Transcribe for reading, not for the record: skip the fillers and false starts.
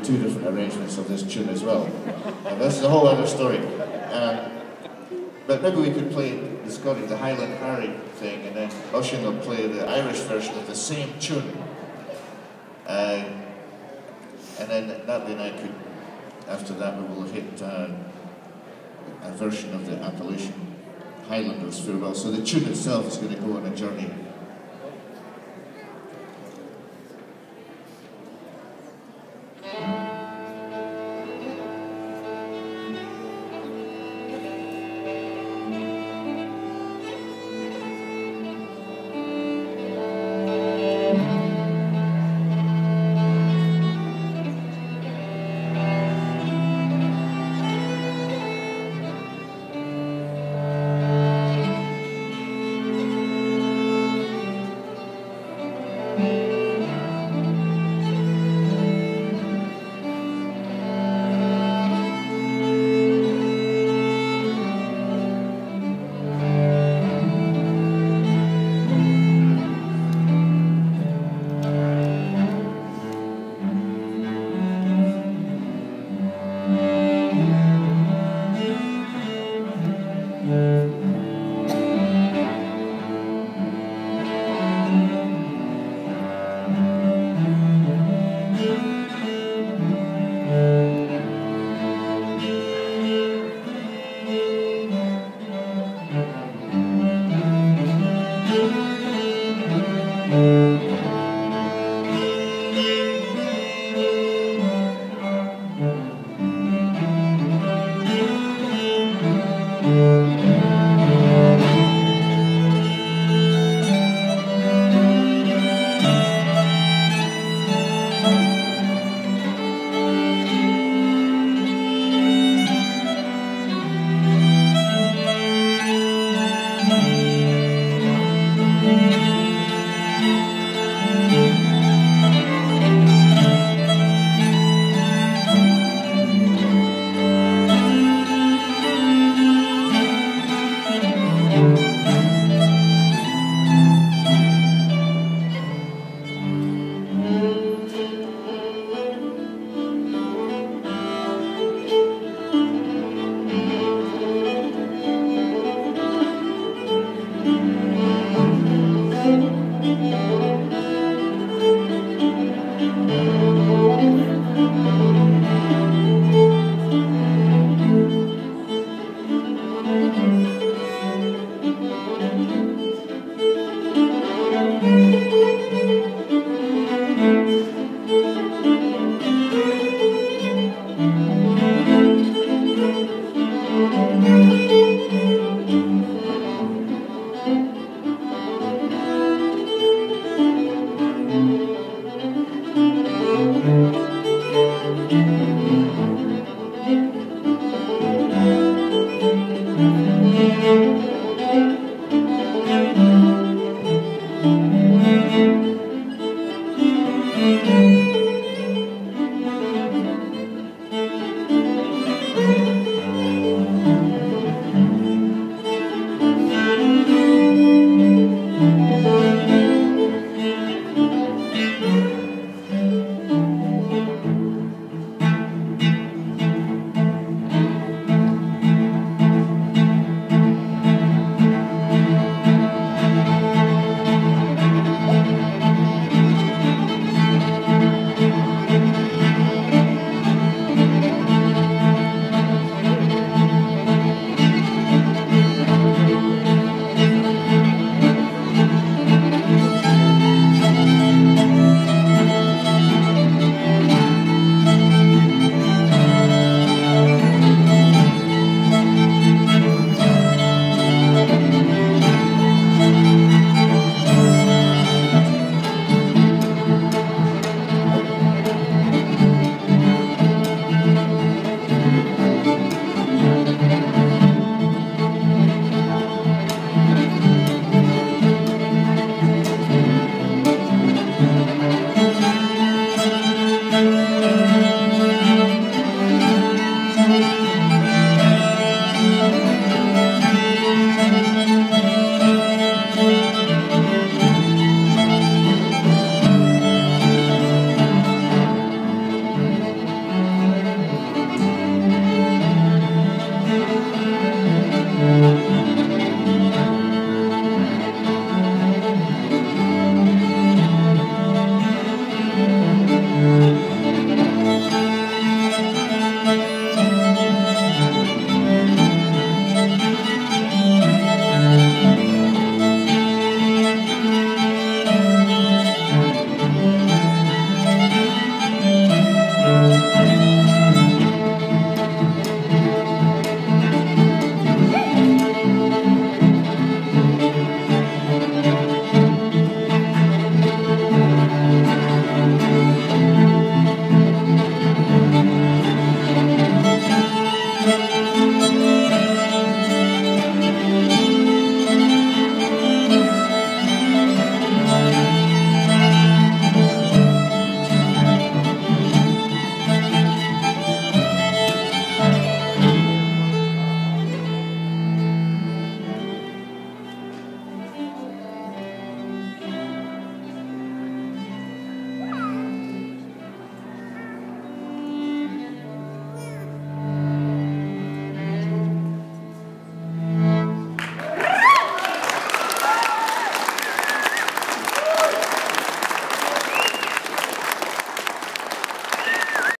two different arrangements of this tune as well. And this is a whole other story. But maybe we could play the Highland Harry thing, and then Oisin will play the Irish version of the same tune. And then Natalie and I could, after that, we will hit a version of the Appalachian Highlanders farewell. So the tune itself is going to go on a journey